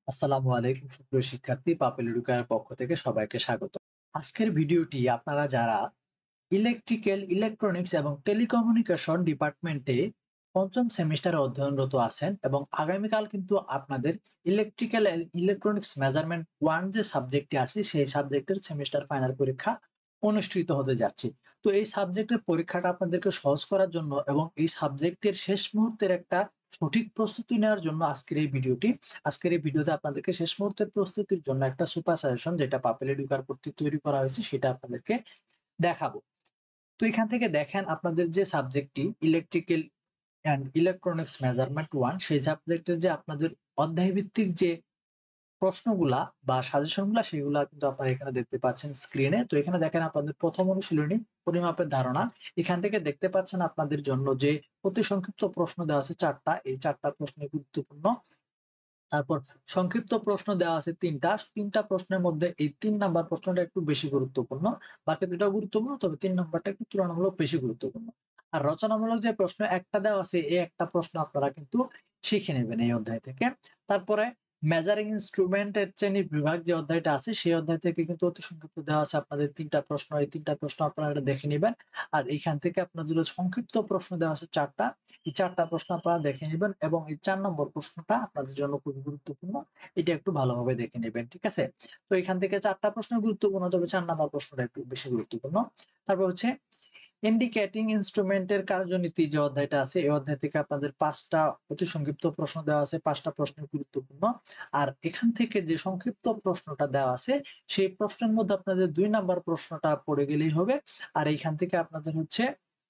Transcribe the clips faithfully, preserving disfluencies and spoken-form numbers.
আসসালামু আলাইকুম সুপ্রিয় শিক্ষার্থী, পাপেল এডুকেয়ার পক্ষ থেকে সবাইকে স্বাগত। আজকের ভিডিওটি আপনারা যারা ইলেকট্রিক্যাল, ইলেকট্রনিক্স এবং টেলিকমিউনিকেশন ডিপার্টমেন্টে পঞ্চম সেমিস্টারে অধ্যয়নরত আছেন এবং আগামীকাল কিন্তু আপনাদের electrical and electronics measurement one যে সাবজেক্টটি আছে সেই সাবজেক্টের সেমিস্টার ফাইনাল পরীক্ষা অনুষ্ঠিত হতে যাচ্ছে। তো এই সাবজেক্টের পরীক্ষাটা আপনাদেরকে সহজ করার জন্য এবং এই সাবজেক্টের শেষ মুহূর্তের একটা সঠিক প্রস্তুতি নেওয়ার জন্য আজকের এই ভিডিওটি। আজকের এই ভিডিওতে আপনাদেরকে শেষ মুহূর্তের প্রস্তুতির জন্য একটা সুপার সাজেশন যেটা পাপেল এডুকেয়ার কর্তৃক তৈরি করা হয়েছে সেটা আপনাদেরকে দেখাবো। তো এখান থেকে দেখেন আপনাদের যে সাবজেক্টটি electrical and electronics measurement one সেই সাবজেক্টের যে আপনাদের অধ্যায় ভিত্তিক যে প্রশ্নগুলা বা সাজেশনগুলা সেগুলা কিন্তু আপনারা এখানে দেখতে পাচ্ছেন স্ক্রিনে। তো এখানে দেখেন আপনাদের প্রথম অনুশীলনী পরিমাপের ধারণা। এখান থেকে দেখতে পাচ্ছেন আপনাদের জন্য যে অতি সংক্ষিপ্ত প্রশ্ন দেওয়া আছে চারটা, এই চারটা প্রশ্নই গুরুত্বপূর্ণ। তারপর সংক্ষিপ্ত প্রশ্ন দেওয়া আছে তিনটা। তিনটা প্রশ্নের মধ্যে এই তিন নাম্বার প্রশ্নটা একটু বেশি গুরুত্বপূর্ণ। বাকি দুটাও গুরুত্বপূর্ণ, তবে তিন নাম্বারটা একটু তুলনামূলক বেশি গুরুত্বপূর্ণ। আর রচনামূলক যে প্রশ্ন একটা দেওয়া আছে, এই একটা প্রশ্ন আপনারা কিন্তু শিখে নেবেন এই অধ্যায় থেকে। তারপরে মেজারিং ইন্সট্রুমেন্ট এর শ্রেণী বিভাগ যে অধ্যায়টা আছে সেই অধ্যায় থেকে কিন্তু অতি সংক্ষিপ্ত দেওয়া আছে আপনাদের তিনটা প্রশ্ন। এই তিনটা প্রশ্ন আপনারা এটা দেখে নিবেন। আর এইখান থেকে আপনাদের সংক্ষিপ্ত প্রশ্ন দেওয়া আছে চারটা। এই চারটা প্রশ্ন আপনারা দেখে নিবেন এবং এই চার নম্বর প্রশ্নটা আপনাদের জন্য খুবই গুরুত্বপূর্ণ। এটা একটু ভালোভাবে দেখে নিবেন। ঠিক আছে? তো এখান থেকে চারটা প্রশ্ন গুরুত্বপূর্ণ, তবে চার নম্বর প্রশ্নটা একটু বেশি গুরুত্বপূর্ণ। তারপর হচ্ছে ইন্ডিকেটিং ইন্সট্রুমেন্টের কার্যনীতি যে অধ্যায়টা আছে এই অধ্যায় থেকে আপনাদের পাঁচটা অতি সংক্ষিপ্ত প্রশ্ন দেওয়া আছে। পাঁচটা প্রশ্ন গুরুত্বপূর্ণ। আর এখান থেকে যে সংক্ষিপ্ত প্রশ্নটা দেওয়া আছে সেই প্রশ্নের মধ্যে আপনাদের দুই নাম্বার প্রশ্নটা পড়ে গেলেই হবে। আর এইখান থেকে আপনাদের হচ্ছে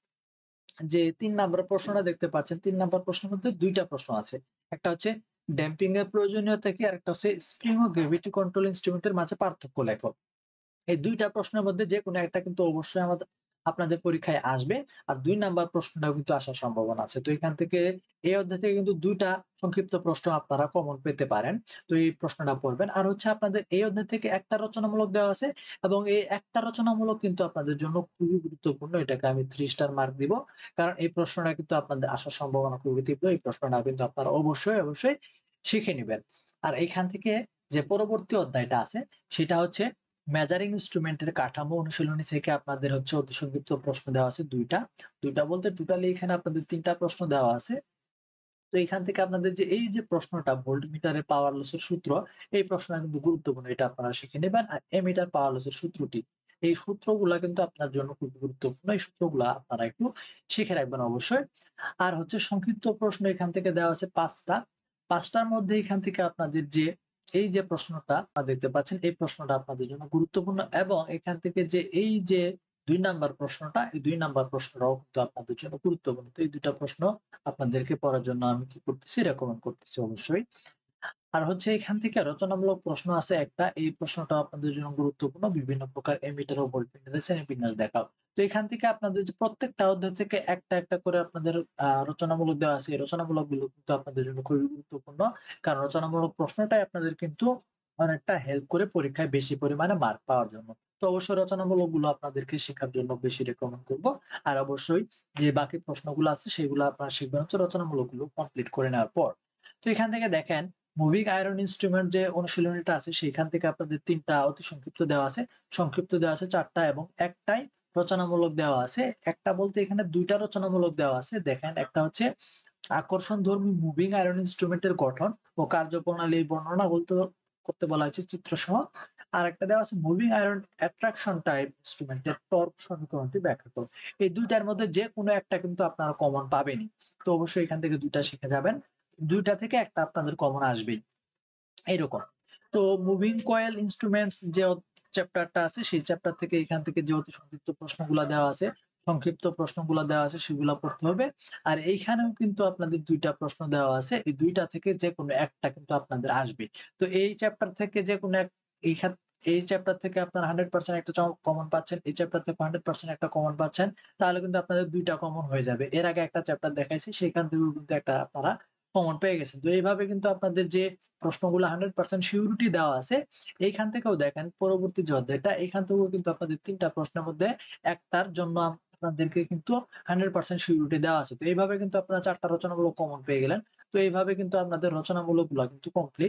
যে তিন নাম্বার প্রশ্নটা দেখতে পাচ্ছেন, তিন নাম্বার প্রশ্নের মধ্যে দুইটা প্রশ্ন আছে। একটা হচ্ছে ড্যাম্পিং এর প্রয়োজনীয়তা কি, আরেকটা হচ্ছে স্প্রিং ও গ্র্যাভিটি কন্ট্রোল ইনস্ট্রুমেন্টের মাঝে পার্থক্য লেখো। এই দুইটা প্রশ্নের মধ্যে যেকোনো একটা কিন্তু অবশ্যই আমাদের আপনাদের পরীক্ষায় আসবে। আর দুই নাম্বার প্রশ্নটাও কিন্তু আসার সম্ভাবনা আছে। তো এখান থেকে এই অধ্যায় থেকে কিন্তু দুইটা সংক্ষিপ্ত প্রশ্ন আপনারা কমন পেতে পারেন। তো এই প্রশ্নটা পড়বেন। আর হচ্ছে আপনাদের এই অধ্যায় থেকে একটা রচনামূলক দেওয়া আছে এবং এই একটা রচনামূলক কিন্তু আপনাদের জন্য খুবই গুরুত্বপূর্ণ। এটাকে আমি থ্রি স্টার মার্ক দিব। কারণ এই প্রশ্নটা কিন্তু আপনাদের আসার সম্ভাবনা খুবই তীব্র। এই প্রশ্নটা কিন্তু আপনারা অবশ্যই, অবশ্যই শিখে নিবেন। আর এইখান থেকে যে পরবর্তী অধ্যায়টা আছে সেটা হচ্ছে মেজারিং ইন্সট্রুমেন্টের কাঠামো অনুশীলনী থেকে আপনাদের হচ্ছে অতি সংক্ষিপ্ত প্রশ্ন দেওয়া আছে দুইটা। দুইটা বলতে টোটালি এখানে আপনাদের তিনটা প্রশ্ন দেওয়া আছে। তো এখান থেকে আপনাদের যে এই যে প্রশ্নটা ভোল্টমিটারের পাওয়ার লসের সূত্র, এই প্রশ্নটা কিন্তু গুরুত্বপূর্ণ। এটা আপনারা শিখে নেবেন। আর এমিটার পাওয়ার লসের সূত্রটি, এই সূত্রগুলা কিন্তু আপনার জন্য খুব গুরুত্বপূর্ণ। এই সূত্রগুলা আপনারা একটু শিখে রাখবেন অবশ্যই। আর হচ্ছে সংক্ষিপ্ত প্রশ্ন এখান থেকে দেওয়া আছে পাঁচটা। পাঁচটার মধ্যে এখান থেকে আপনাদের যে এই যে প্রশ্নটা আপনারা দেখতে পাচ্ছেন এই প্রশ্নটা আপনাদের জন্য গুরুত্বপূর্ণ এবং এখান থেকে যে এই যে দুই নাম্বার প্রশ্নটা, এই দুই নাম্বার প্রশ্নটাও কিন্তু আপনাদের জন্য গুরুত্বপূর্ণ। তো এই দুইটা প্রশ্ন আপনাদেরকে পড়ার জন্য আমি কি করতেছি রেকমেন্ড করতেছি অবশ্যই। আর হচ্ছে এখান থেকে রচনামূলক প্রশ্ন আছে একটা, এই প্রশ্নটা আপনাদের জন্য গুরুত্বপূর্ণ। বিভিন্ন প্রকার এমিটার ও ভোল্টমিটারের শ্রেণীবিন্যাস দেখাও। তো এখান থেকে আপনাদের যে প্রত্যেকটা অধ্যায় থেকে একটা একটা করে আপনাদের আহ রচনামূলক দেওয়া আছে। এই রচনামূলক গুলো কিন্তু আপনাদের জন্য খুবই গুরুত্বপূর্ণ। কারণ রচনামূলক প্রশ্নটাই আপনাদের কিন্তু অনেকটা হেল্প করে পরীক্ষায় বেশি পরিমাণে মার্ক পাওয়ার জন্য। তো অবশ্যই রচনামূলক গুলো আপনাদেরকে শেখার জন্য বেশি রেকমেন্ড করব। আর অবশ্যই যে বাকি প্রশ্নগুলো আছে সেগুলো আপনারা শিখবেন হচ্ছে রচনামূলক গুলো কমপ্লিট করে নেওয়ার পর। তো এখান থেকে দেখেন মুভিং আয়রন ইন্সট্রুমেন্ট যে অনুশীলনীটা আছে সেখান থেকে আপনাদের তিনটা অতি সংক্ষিপ্ত দেওয়া আছে। সংক্ষিপ্ত দেওয়া আছে চারটা এবং একটাই রচনামূলক দেওয়া আছে। একটা বলতে এখানে দুইটা রচনামূলক দেওয়া আছে। দেখেন একটা হচ্ছে আকর্ষণধর্মী মুভিং আয়রন ইন্সট্রুমেন্টের গঠন ও কার্যপ্রণালীর বর্ণনা বলতে করতে বলা হয়েছে চিত্রসহ। আর একটা দেওয়া আছে মুভিং আয়রন অ্যাট্রাকশন টাইপ ইন্সট্রুমেন্টের টর্ক সমীকরণটি ব্যাখ্যা করো। এই দুইটার মধ্যে যে কোনো একটা কিন্তু আপনারা কমন পাবেনই। তো অবশ্যই এখান থেকে দুইটা শিখে যাবেন। দুইটা থেকে একটা আপনাদের কমন আসবেই। এইরকম। তো মুভিং কয়েল ইন্সট্রুমেন্টস যে চ্যাপ্টারটা আছে সেই চ্যাপ্টার থেকে এখান থেকে যে অতি সংক্ষিপ্ত প্রশ্নগুলা দেওয়া আছে, সংক্ষিপ্ত প্রশ্নগুলা দেওয়া আছে সেগুলা পড়তে হবে। আর এইখানেও কিন্তু আপনাদের দুইটা প্রশ্ন দেওয়া আছে। এই দুইটা থেকে যেকোনো একটা কিন্তু আপনাদের আসবে। তো এই চ্যাপ্টার থেকে যেকোনো এক এই খাত এই চ্যাপ্টার থেকে আপনারা হান্ড্রেড পার্সেন্ট একটা চ কমন পাচ্ছেন। এই চ্যাপ্টার থেকে হান্ড্রেড পার্সেন্ট একটা কমন পাচ্ছেন। তাহলে কিন্তু আপনাদের দুইটা কমন হয়ে যাবে। এর আগে একটা চ্যাপ্টার দেখাইছি সেখান থেকেও কিন্তু একটা আপনারা কমন পেয়ে গেছেন। তো এইভাবে কিন্তু আপনাদের যে প্রশ্নগুলো হান্ড্রেড পার্সেন্ট সিউরিটি দেওয়া আছে এইখান থেকেও দেখেন পরবর্তী যে অধ্যায়টা এখান থেকেও কিন্তু আপনাদের তিনটা প্রশ্নের মধ্যে একটার জন্য আপনাদেরকে কিন্তু হান্ড্রেড পার্সেন্ট সিউরিটি দেওয়া আছে। তো এইভাবে কিন্তু আপনারা চারটা রচনামূলক কমন পেয়ে গেলেন। তো এইভাবে কিন্তু আপনাদের রচনামূলক গুলো কিন্তু কমপ্লিট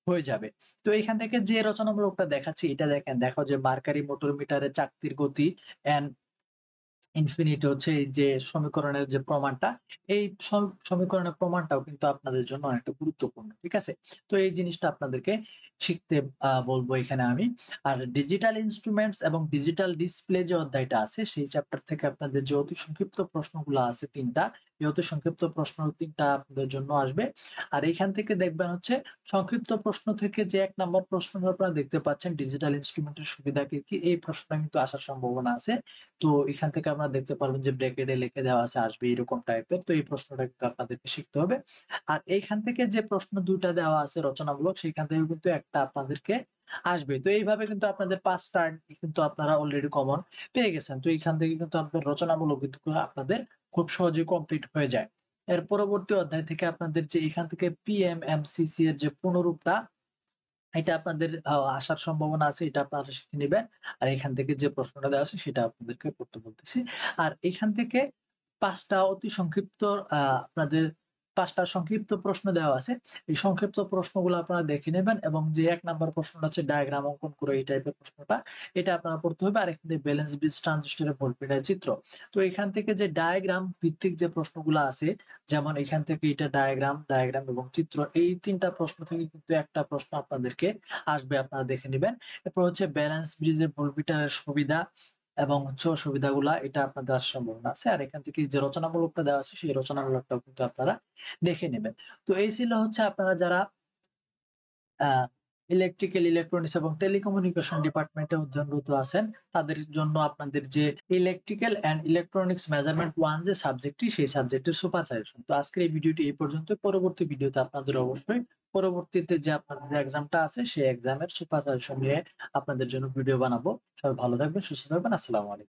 হয়ে যাবে। তো এখান থেকে যে রচনামূলকটা দেখাচ্ছি এটা দেখেন, দেখো যে মার্কারি মোটর মিটারের চাকতির গতি এন্ড ইনফিনিটি হচ্ছে এই যে সমীকরণের যে প্রমাণটা, এই সম সমীকরণের প্রমাণটাও কিন্তু আপনাদের জন্য অনেকটা গুরুত্বপূর্ণ। ঠিক আছে? তো এই জিনিসটা আপনাদেরকে শিখতে আ বলবো এখানে আমি। আর ডিজিটাল ইন্সট্রুমেন্টস এবং ডিজিটাল ডিসপ্লে যে অধ্যায়টা আছে সেই চ্যাপ্টার থেকে আপনাদের যে অতি সংক্ষিপ্ত প্রশ্নগুলো আছে তিন টা, এই অতি সংক্ষিপ্ত প্রশ্ন তিন টা আপনাদের জন্য আসবে। আর এখান থেকে দেখবেন হচ্ছে সংক্ষিপ্ত প্রশ্ন থেকে যে এক নাম্বার প্রশ্নটা আপনারা দেখতে পাচ্ছেন ডিজিটাল ইন্সট্রুমেন্টের সুবিধা কি, কি? এই প্রশ্নটা কিন্তু আসার সম্ভাবনা আছে। তো এখান থেকে আমরা দেখতে পারবেন যে ব্র্যাকেটে লিখে দেওয়া আছে আসবে এরকম টাইপের। তো এই প্রশ্নটা কিন্তু আপনাদেরকে শিখতে হবে। আর এইখান থেকে যে প্রশ্ন দুই টা দেওয়া আছে রচনামূলক সেখান থেকে কিন্তু একটা আপনাদেরকে আসবে। তো এইভাবে কিন্তু আপনাদের পাঁচ টা কিন্তু আপনারা অলরেডি কমন পেয়ে গেছেন। তো এইখান থেকে কিন্তু আপনাদের রচনামূলক কিন্তু আপনাদের খুব সহজেই কমপ্লিট হয়ে যায়। এর পরবর্তী অধ্যায় থেকে আপনাদের যে এখান থেকে পিএমএমসিসি এর যে পুনরূপটা এটা আপনাদের আ আসার সম্ভাবনা আছে। এটা আপনারা শিখে নিবেন। আর এখান থেকে যে প্রশ্নটা দেওয়া আছে সেটা আপনাদেরকে করতে বলতেছি। আর এখান থেকে পাঁচ টা অতি সংক্ষিপ্ত আ আপনাদের পাঁচ টা সংক্ষিপ্ত প্রশ্ন দেওয়া আছে। এই সংক্ষিপ্ত প্রশ্নগুলো আপনারা দেখে নেবেন এবং যে এক নাম্বার প্রশ্নটা হচ্ছে ডায়াগ্রাম অঙ্কন করে এই টাইপের প্রশ্নটা, এটা আপনারা পড়তে হবে। আর এখান থেকে ব্যালেন্স ব্রিজ ট্রানজিস্টরের ভোল্টমিটার চিত্র। তো এখান থেকে যে ডায়াগ্রাম ভিত্তিক যে প্রশ্নগুলা আছে, যেমন এখান থেকে এটা ডায়াগ্রাম, ডায়াগ্রাম এবং চিত্র এই তিন টা প্রশ্ন থেকে কিন্তু একটা প্রশ্ন আপনাদেরকে আসবে, আপনারা দেখে নিবেন। এরপর হচ্ছে ব্যালেন্স ব্রিজের ভোল্টমিটারের সুবিধা এবং হচ্ছে অসুবিধাগুলা এটা আপনাদের আসার সম্ভাবনা আছে। আর এখান থেকে যে রচনামূলকটা দেওয়া আছে সেই রচনামূলকটাও কিন্তু আপনারা দেখে নিবেন। তো এই ছিল হচ্ছে আপনারা যারা আ ইলেকট্রিক্যাল, ইলেকট্রনিক্স এবং টেলিকমিউনিকেশন ডিপার্টমেন্টে অধ্যয়নরত আছেন, তাদের জন্য আপনাদের যে ইলেকট্রিক্যাল অ্যান্ড ইলেকট্রনিক্স মেজারমেন্ট এক যে সাবজেক্টটি, সেই সাবজেক্টের সুপার সাজেশন। তো আজকের এই ভিডিওটি এই পর্যন্ত। পরবর্তী ভিডিওতে আপনাদের অবশ্যই পরবর্তীতে যে আপনাদের যে এক্সামটা আছে, সেই এক্সামের সুপার সাজেশন নিয়ে আপনাদের জন্য ভিডিও বানাবো। সবাই ভালো থাকবেন, সুস্থ থাকবেন। আসসালামু আলাইকুম।